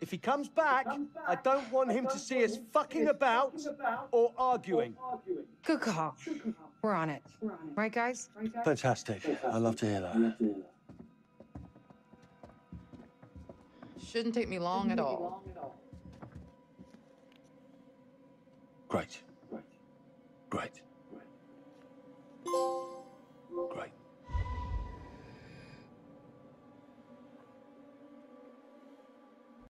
If he comes back, I don't want him to see us fucking about or arguing. Good call. We're on it. Right, guys? Fantastic. I love to hear that. Shouldn't take me long at all. Great. Great.